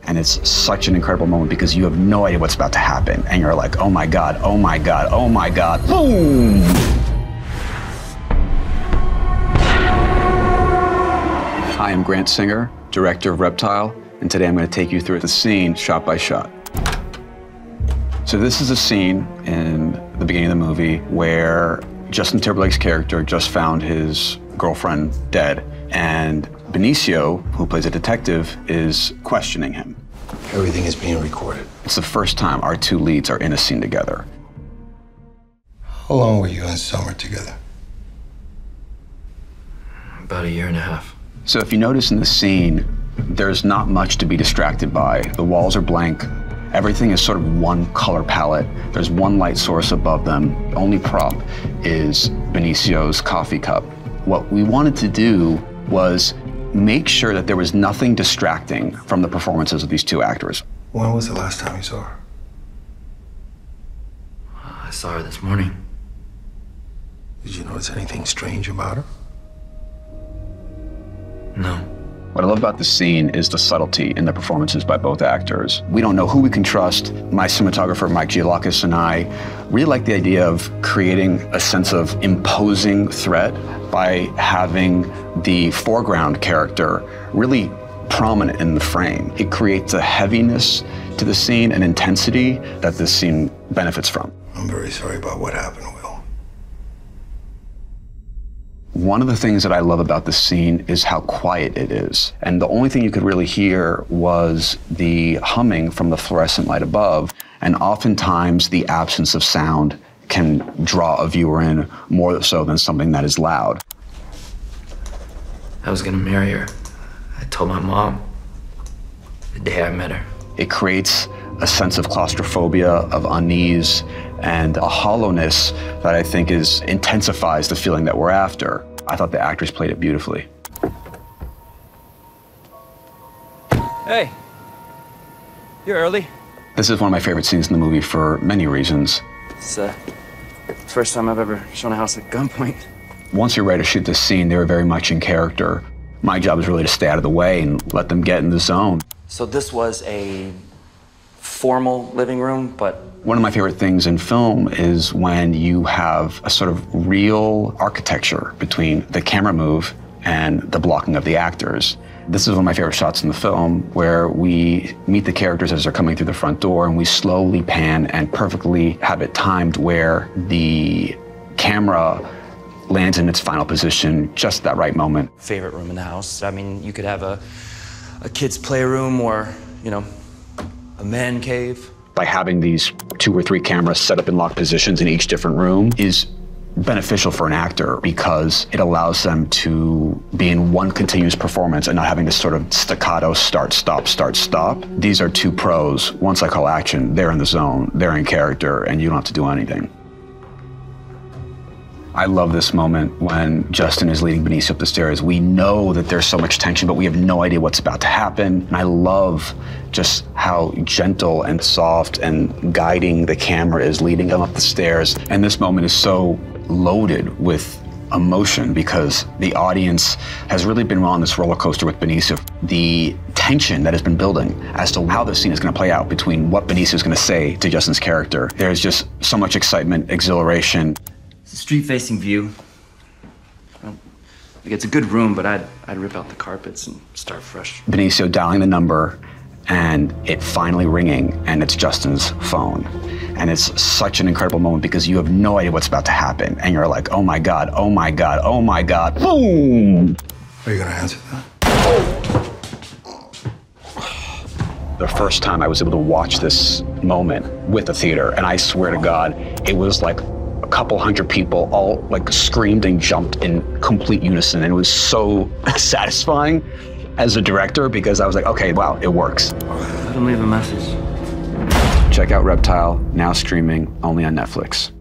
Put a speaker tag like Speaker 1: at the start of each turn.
Speaker 1: And it's such an incredible moment because you have no idea what's about to happen. And you're like, oh my God, oh my God, oh my God, boom! Hi, I'm Grant Singer, director of Reptile, and today I'm going to take you through the scene shot by shot. So this is a scene in the beginning of the movie where Justin Timberlake's character just found his girlfriend dead, and Benicio, who plays a detective, is questioning him.
Speaker 2: Everything is being recorded.
Speaker 1: It's the first time our two leads are in a scene together.
Speaker 2: How long were you and Summer together?
Speaker 3: About 1.5 years.
Speaker 1: So if you notice in the scene, there's not much to be distracted by. The walls are blank. Everything is sort of one color palette. There's one light source above them. The only prop is Benicio's coffee cup. What we wanted to do was make sure that there was nothing distracting from the performances of these two actors.
Speaker 2: When was the last time you saw her?
Speaker 3: I saw her this morning.
Speaker 2: Did you notice anything strange about her?
Speaker 3: No.
Speaker 1: What I love about this scene is the subtlety in the performances by both actors. We don't know who we can trust. My cinematographer, Mike Giolakis, and I really like the idea of creating a sense of imposing threat by having the foreground character really prominent in the frame. It creates a heaviness to the scene, an intensity that this scene benefits from.
Speaker 2: I'm very sorry about what happened, Will.
Speaker 1: One of the things that I love about this scene is how quiet it is. And the only thing you could really hear was the humming from the fluorescent light above. And oftentimes the absence of sound can draw a viewer in more so than something that is loud.
Speaker 3: I was gonna marry her. I told my mom the day I met her.
Speaker 1: It creates a sense of claustrophobia, of unease, and a hollowness that I think intensifies the feeling that we're after. I thought the actors played it beautifully.
Speaker 4: Hey, you're early.
Speaker 1: This is one of my favorite scenes in the movie for many reasons.
Speaker 4: It's the first time I've ever shown a house at gunpoint.
Speaker 1: Once you're ready to shoot this scene, they were very much in character. My job is really to stay out of the way and let them get in the zone.
Speaker 4: So this was a formal living room, but
Speaker 1: one of my favorite things in film is when you have a sort of real architecture between the camera move and the blocking of the actors. This is one of my favorite shots in the film where we meet the characters as they're coming through the front door and we slowly pan and perfectly have it timed where the camera lands in its final position, just that right moment.
Speaker 4: favorite room in the house. I mean, you could have a kid's playroom or, you know, a man cave.
Speaker 1: By having these 2 or 3 cameras set up in locked positions in each different room is beneficial for an actor because it allows them to be in one continuous performance and not having to sort of staccato start, stop, start, stop. These are 2 pros. Once I call action, they're in the zone, they're in character, and you don't have to do anything. I love this moment when Justin is leading Benicio up the stairs. We know that there's so much tension, but we have no idea what's about to happen. And I love just how gentle and soft and guiding the camera is leading him up the stairs. And this moment is so loaded with emotion because the audience has really been on this roller coaster with Benicio. The tension that has been building as to how this scene is going to play out between what Benicio is going to say to Justin's character. There's just so much excitement, exhilaration.
Speaker 4: It's a street-facing view. Well, like it's a good room, but I'd rip out the carpets and start fresh.
Speaker 1: Benicio dialing the number and it finally ringing, and it's Justin's phone. And it's such an incredible moment because you have no idea what's about to happen. And you're like, oh my God, oh my God, oh my God, boom!
Speaker 2: Are you gonna answer that?
Speaker 1: The first time I was able to watch this moment with the theater, and I swear to God, it was like a couple hundred people all like screamed and jumped in complete unison. And it was so satisfying as a director because I was like, okay, wow, it works.
Speaker 4: Let him leave a message.
Speaker 1: Check out Reptile, now streaming only on Netflix.